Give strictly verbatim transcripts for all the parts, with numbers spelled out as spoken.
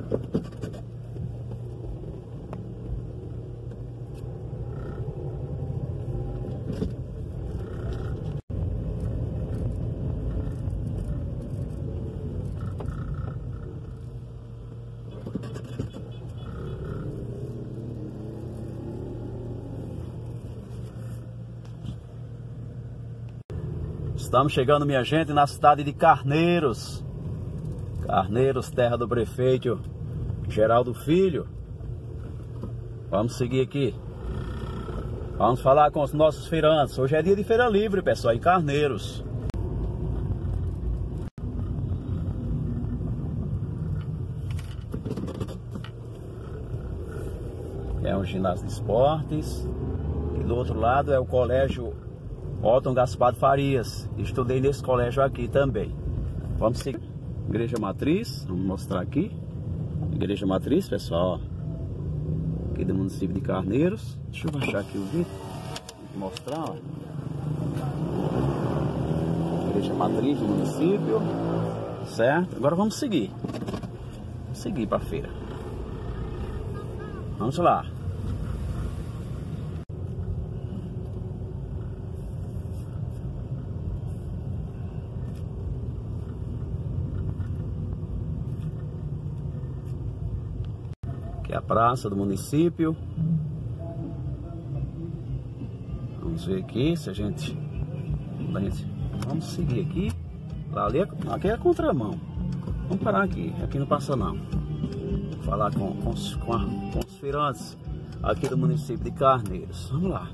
Estamos chegando, minha gente, na cidade de Carneiros. Carneiros, terra do prefeito Geraldo Filho. Vamos seguir aqui. Vamos falar com os nossos feirantes. Hoje é dia de feira livre, pessoal, em Carneiros. É um ginásio de esportes. E do outro lado é o colégio Otton Gaspar de Farias. Estudei nesse colégio aqui também. Vamos seguir. Igreja Matriz, vamos mostrar aqui. Igreja Matriz, pessoal, ó. Aqui do município de Carneiros. Deixa eu baixar aqui o vídeo. Vou mostrar, ó. Igreja Matriz do município. Certo? Agora vamos seguir. Vamos seguir para a feira. Vamos lá. Aqui é a praça do município. Vamos ver aqui se a gente... Vamos seguir aqui. Lá ali, aqui é a contramão. Vamos parar aqui. Aqui não passa não. Vou falar com, com, os, com, a, com os feirantes aqui do município de Carneiros. Vamos lá.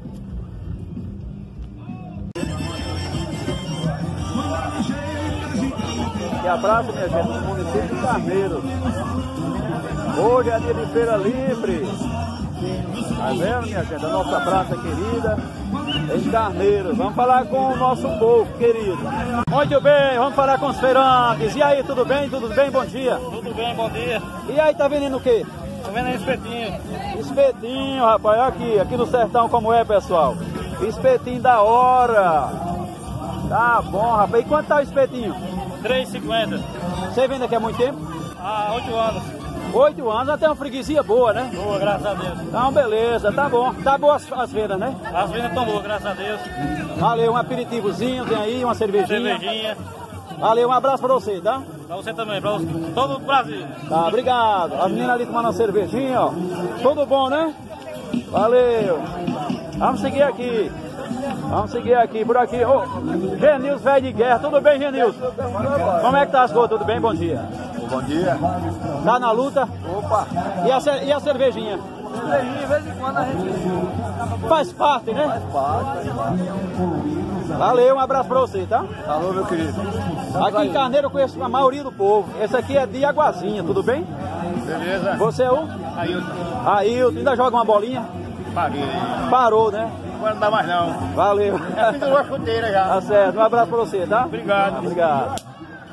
Aqui é a praça, minha gente, do município de Carneiros. Hoje é dia de feira livre. Tá vendo, minha gente? A nossa praça querida em Carneiros. Vamos falar com o nosso povo querido. Muito bem, vamos falar com os feirantes. E aí, tudo bem? Tudo bem? Bom dia. Tudo bem, bom dia. E aí, tá vendendo o quê? Tô vendendo espetinho. Espetinho, rapaz. Aqui, aqui no sertão como é, pessoal. Espetinho da hora. Tá bom, rapaz. E quanto tá o espetinho? três e cinquenta. Você vende aqui há muito tempo? Há oito anos. Oito anos, até uma freguesia boa, né? Boa, graças a Deus. Então, beleza, tá bom. Tá boa as, as vendas, né? As vendas estão boas, graças a Deus. Valeu, um aperitivozinho, tem aí, uma cervejinha. Cervejinha. Valeu, um abraço pra você, tá? Pra você também, pra você, todo o Brasil. Tá, obrigado. As meninas ali tomando uma cervejinha, ó. Tudo bom, né? Valeu. Vamos seguir aqui. Vamos seguir aqui, por aqui. Ô, Genilson, velho de guerra. Tudo bem, Genilson? Como é que tá as coisas? Tudo bem? Bom dia. Bom dia. Tá na luta? Opa. E a, e a cervejinha? Cervejinha, de vez em quando a gente... Faz parte, né? Faz parte. Valeu, um abraço pra você, tá? Alô, meu querido. Aqui em Carneiro eu conheço a maioria do povo. Esse aqui é de Aguazinha, tudo bem? Beleza. Você é o? Ailton. Ailton, ainda joga uma bolinha? Parei. Parou, né? Agora não dá mais não. Valeu. Já pendurou a chuteira já. Tá certo, um abraço pra você, tá? Obrigado. Obrigado.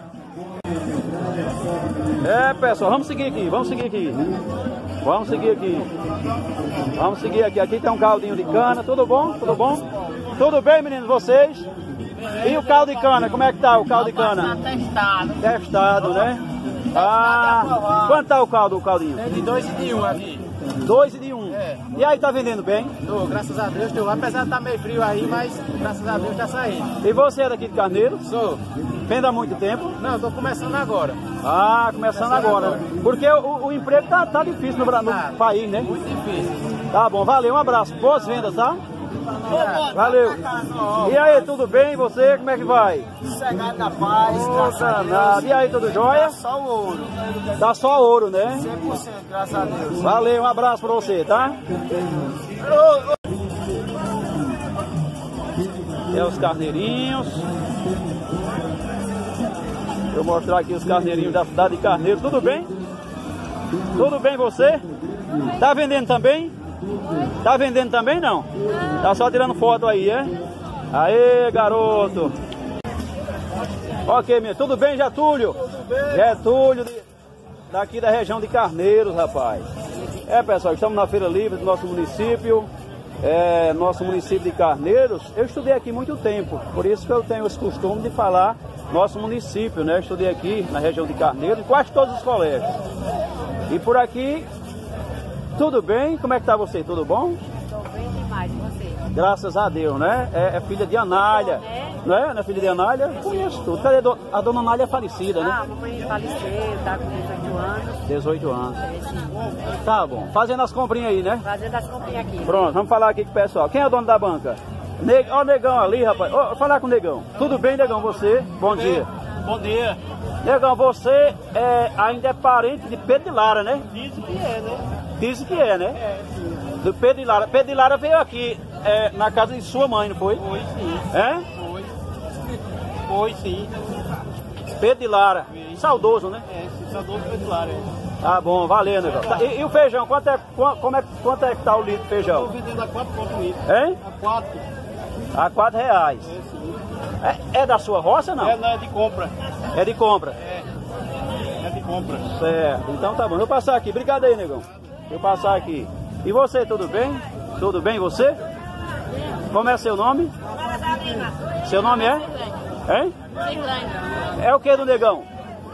É, pessoal, vamos seguir aqui, vamos seguir aqui. Vamos seguir aqui. Vamos seguir aqui. Aqui tem um caldinho de cana, tudo bom? Tudo bom? Tudo bem, meninos, vocês? E o caldo de cana, como é que tá o caldo de cana? Tá testado. Testado, né? Ah, quanto tá o caldo, o caldinho? É de dois e de um aqui. Dois e de um. É. E aí, tá vendendo bem? Tô, graças a Deus, tô. Apesar de estar meio frio aí, mas graças a Deus tá saindo. E você é daqui de Carneiro? Sou. Vende há muito tempo? Não, tô começando agora. Ah, começando, começando agora. agora. Porque o, o emprego tá, tá difícil no, no tá. país, né? Muito difícil. Tá bom, valeu, um abraço. Boas vendas, tá? Obrigado. Valeu. E aí, tudo bem? E você, como é que vai? Sossegado na paz, graças a Deus. E aí, tudo jóia? Só o ouro. Dá só ouro, né? cem por cento, graças a Deus. Valeu, um abraço pra você, tá? É os carneirinhos. Vou mostrar aqui os carneirinhos da cidade de Carneiro. Tudo bem? Tudo bem você? Tá vendendo também? Tá vendendo também não? Tá só tirando foto aí, é? Aê, garoto! Ok, minha. Tudo bem, Getúlio? Tudo bem. Getúlio, de, daqui da região de Carneiros, rapaz. É, pessoal, estamos na Feira Livre do nosso município. É, nosso município de Carneiros. Eu estudei aqui muito tempo, por isso que eu tenho esse costume de falar nosso município, né? Eu estudei aqui na região de Carneiros, em quase todos os colégios. E por aqui, tudo bem? Como é que tá você? Tudo bom? Estou bem demais, e você? Graças a Deus, né? É, é filha de Anália, É. não é? Não é filha de Anália? Conheço tudo. Cadê do- a dona Anália é falecida, né? Ah, a mamãe faleceu, tá com dezoito anos. dezoito anos. É, sim. Tá bom. Fazendo as comprinhas aí, né? Fazendo as comprinhas aqui. Pronto, vamos falar aqui com o pessoal. Quem é o dono da banca? Ne... Ó o Negão ali, rapaz. Ó, falar com o Negão. Tudo bem, Negão? Você? Bom dia. Bom dia. Negão, você é, ainda é parente de Pedro de Lara, né? Diz que é, né? Diz que é, né? Do Pedro de Lara. Pedro de Lara veio aqui é, na casa de sua mãe, não foi? Foi sim. É? Foi. Foi sim. Pedro de Lara. Saudoso, né? É, se sadou do Pedro é. Tá bom, valeu, Negão. Tá, e, e o feijão? Quanto é, qua- como é, quanto é que tá o litro de Estou feijão? vendendo a quatro pontos litro. Hein? A quatro. A quatro reais. É sim. É, é da sua roça, não? É, não, é de compra. É de compra. É. É de compra. Certo, então tá bom. Deixa eu passar aqui. Obrigado aí, Negão. Deixa eu passar aqui. E você, tudo bem? Tudo bem, você? Como é seu nome? Seu nome é? Hein? É o que do Negão?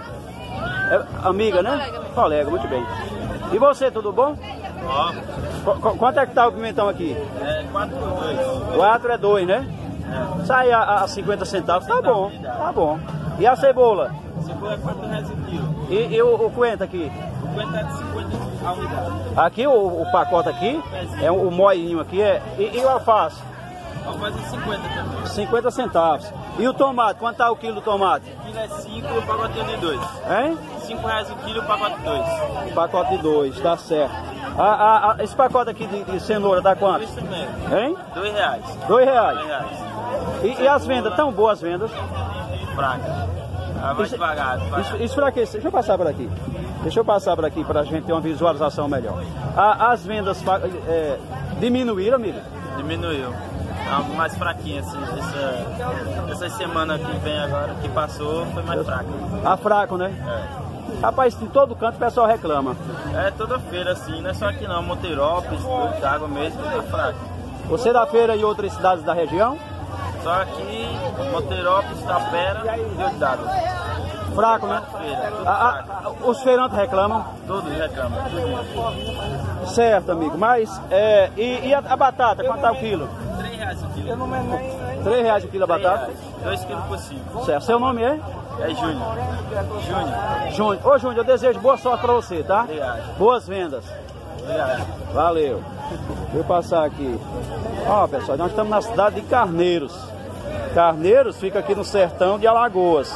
É amiga, né? Colega, muito bem. E você, tudo bom? Ó, Qu- qu- quanto é que tá o pimentão aqui? é quatro por dois. Quatro é dois, né? Sai a, a cinquenta centavos, tá bom, tá bom. E a cebola? Cebola é quatro reais o quilo. E, e o, o coentro aqui? O quanto é de cinquenta a unidade. Aqui, o, o pacote aqui, é o, o moinho aqui, é. E, e o alface? Vamos fazer cinquenta também. cinquenta centavos. E o tomate? Quanto tá o quilo do tomate? O quilo é cinco e o pacote é de dois. Hein? cinco reais o quilo e o pacote de dois. Pacote de dois, tá certo. A, a, a- esse pacote aqui de, de cenoura dá quanto? Isso mesmo. Hein? Dois reais. Dois reais. Dois reais. E, e as vendas? Tão boas as vendas? Fraca. Ah, vai Isso- devagar, devagar. Isso, isso pra quê? Deixa eu passar por aqui. Deixa eu passar por aqui pra gente ter uma visualização melhor. A- as vendas fa- é, diminuíram, amigo? Diminuiu. Tá mais fraquinha, assim. Essa, essa semana que vem agora, que passou, foi mais fraca. Tá fraco, né? É. Rapaz, em todo canto o pessoal reclama. É toda feira assim, não é só aqui não. Monteirópolis, tudo, água mesmo, tudo fraco. Você da feira e outras cidades da região? Só aqui, Monteirópolis, Tapera e Rio d'Água. Fraco, né? Feira, tudo A- a- fraco. a- os feirantes reclamam. Todos reclamam, tudo. Certo, amigo. Mas, é, e, e a, a batata, quanto tá o quilo? Três reais o quilo. Três reais o quilo a Três batata? reais. Dois quilos por cinco. Certo. Seu nome é? É Júnior. Júnior. Júnior. Ô, Júnior, eu desejo boa sorte pra você, tá? Obrigado. Boas vendas. Obrigado. Valeu. Deixa eu passar aqui. Ó, pessoal, nós estamos na cidade de Carneiros. Carneiros fica aqui no sertão de Alagoas.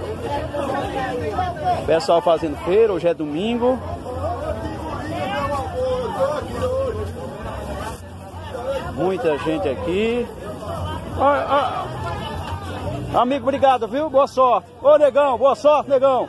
Pessoal fazendo feira, hoje é domingo. Muita gente aqui. Ó, ó. Amigo, obrigado, viu? Boa sorte. Ô, Negão, boa sorte, Negão.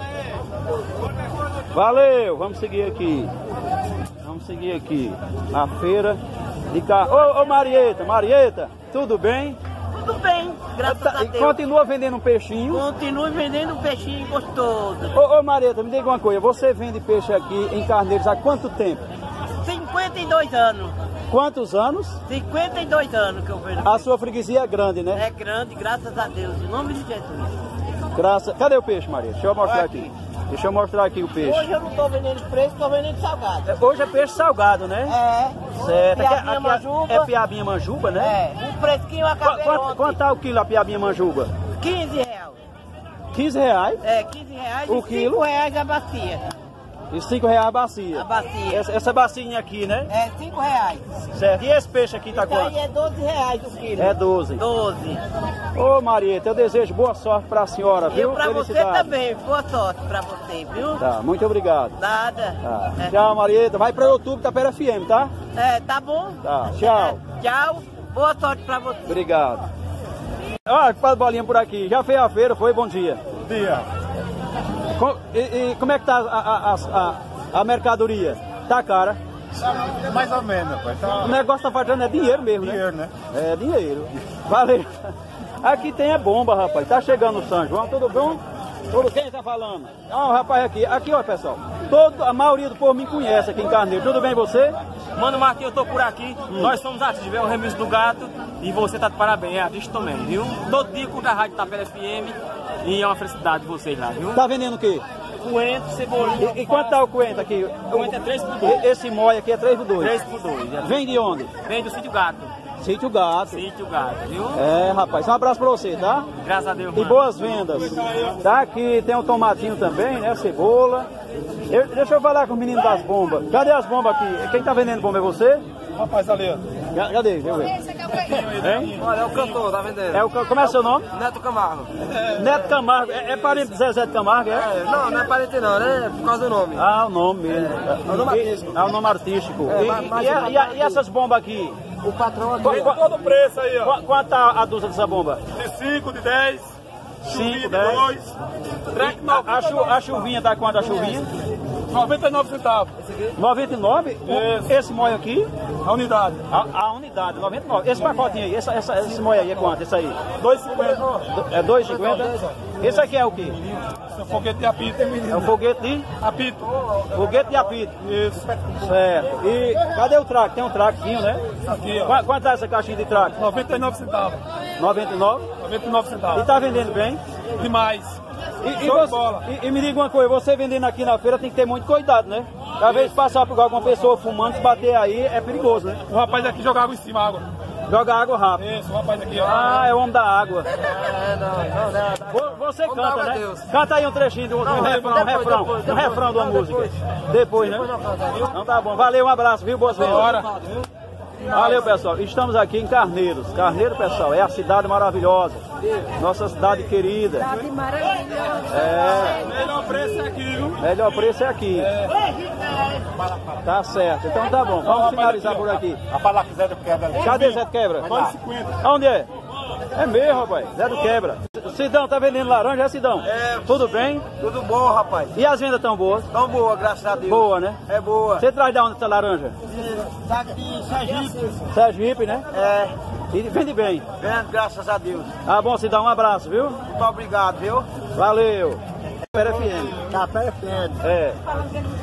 Valeu, vamos seguir aqui. Vamos seguir aqui na feira de carro. Ô, ô Marieta, Marieta, tudo bem? Tudo bem, graças Tá, a e Deus. continua vendendo um peixinho? Continue vendendo um peixinho gostoso. Ô, ô Marieta, me diga uma coisa, você vende peixe aqui em Carneiros há quanto tempo? cinquenta e dois anos. Quantos anos? cinquenta e dois anos que eu vendo. A sua freguesia é grande, né? É grande, graças a Deus. Em nome de Jesus. Graças... Cadê o peixe, Maria? Deixa eu mostrar Olha aqui. aqui. Deixa eu mostrar aqui o peixe. Hoje eu não estou vendendo preço, estou vendendo salgado. Hoje é peixe salgado, né? É. Certo. Aqui- Piabinha aqui manjuba. é piabinha manjuba, né? É. Um fresquinho eu Qu- acabei Quanto, ontem. quanto tá o quilo a piabinha manjuba? quinze reais. quinze reais É, quinze reais O e quilo? cinco reais a bacia. e cinco reais a bacia. A bacia. Essa, essa bacinha aqui, né? É, cinco reais. Certo. E esse peixe aqui tá Isso aí quanto? é doze reais o quilo. É doze. doze. Ô Marieta, eu desejo boa sorte pra senhora, E viu? pra você Felicidade. também. Boa sorte pra você, viu? Tá, muito obrigado. Nada. Tá. É. Tchau, Marieta. Vai pra YouTube, Tapera F M, tá? É, tá bom? Tá, tchau. É, tchau. Boa sorte pra você. Obrigado. Olha, faz bolinha por aqui. Já fez a feira, foi? Bom dia. Bom dia. Co- E, e como é que tá a, a, a, a mercadoria? Tá cara. Mais ou menos, pai. Tá O negócio tá faltando é dinheiro mesmo, né? dinheiro, né? É dinheiro. Valeu. Aqui tem é bomba, rapaz. Tá chegando o São João, tudo bom? Tudo quem tá falando? Ah, o rapaz aqui. Aqui, ó, pessoal. Todo, a maioria do povo me conhece aqui em Carneiro. Tudo bem você? Mano Marquinhos, eu tô por aqui. Nós somos artistas, é o Remix do Gato. E você tá de parabéns, é artista também, viu? Todo dia com a Rádio Tapera F M. E é uma felicidade de vocês lá, viu? Tá vendendo o quê? coentro, cebolinha. E, e quanto tá o coentro aqui? O coentro é três por dois. Esse molho aqui é três por dois. três por dois. Vem de onde? Vem do Sítio Gato. Sítio Gato. Sítio Gato, viu? É, rapaz, um abraço pra você, tá? Graças a Deus, E mano. boas vendas. Tá aqui, tem um tomatinho também, né? Cebola. Eu- deixa eu falar com o menino das bombas. Cadê as bombas aqui? Quem tá vendendo bomba é você? Rapaz, ali, ó. Ca- Cadê? Deixa eu ver. Hein? Olha, é o cantor, tá vendendo? É o, ca- como é seu nome? Neto Camargo. Neto Camargo. É, é parente de Zezé de Camargo, é? Não, não é parente não, né? Por causa do nome. Ah, o nome mesmo. É o nome artístico. Ah, o nome artístico. É, E- mas- mas e, o a- e a- e essas bombas aqui? O patrão Qu- qu- todo o preço aí, ó. qu- Quanto tá a dúzia dessa bomba? De cinco, de dez, cinco, dez. A, a, chu- a chuvinha tá quanto a chuvinha? noventa e nove centavos. noventa e nove? Isso. Esse molho aqui? A unidade. A, a unidade, noventa e nove. Esse pacotinho aí, essa, essa, esse molho aí é quanto? Esse aí? dois e cinquenta. Do- É dois e cinquenta? Esse aqui é o quê? Seu foguete de apito. É um foguete de? Apito. Foguete de apito. Isso. Certo. E cadê o traque? Tem um traquezinho, né? Aqui, ó. Qu- Quanto é essa caixinha de traque? noventa e nove centavos. noventa e nove? noventa e nove E centavos. tá vendendo bem? Demais. E, e, Show de você- bola. e- e me diga uma coisa, você vendendo aqui na feira tem que ter muito cuidado, né? Às vezes passar por alguma pessoa fumando, se bater aí, é perigoso, né? O rapaz aqui joga água em cima, água. Joga água rápido. Isso, o rapaz aqui, ó. Ah, é o homem da água. É, não, não, não. Vo- Você Vamos dar canta, água a né? Deus. Canta aí um trechinho do, do Não, refrão, depois, um refrão, depois, um depois. refrão de uma Não, música. depois. Depois, né? Depois não canta, viu? Então tá bom. Valeu, um abraço, viu? Boas vendas. Bora. Valeu, pessoal. Estamos aqui em Carneiros. Carneiro, pessoal, é a cidade maravilhosa. Nossa cidade querida. Cidade maravilhosa. É, Melhor preço é aqui, viu? melhor preço é aqui. Tá certo. Então tá bom. Vamos finalizar por aqui. A falar que Zé do Quebra ali. Cadê Zé do Quebra? dois e cinquenta. Onde é? É mesmo, rapaz. Zé do Quebra. Cidão, tá vendendo laranja, é, Cidão? É. Tudo bem? Tudo bom, rapaz. E as vendas tão boas? Tão boa, graças a Deus. Boa, né? É boa. Você traz de onde essa laranja? Daqui de Sergipe. Sergipe, né? É. E vende bem. Vendo, graças a Deus. Ah, bom, Cidão, um abraço, viu? Muito obrigado, viu? Valeu. F M. Café F M. É.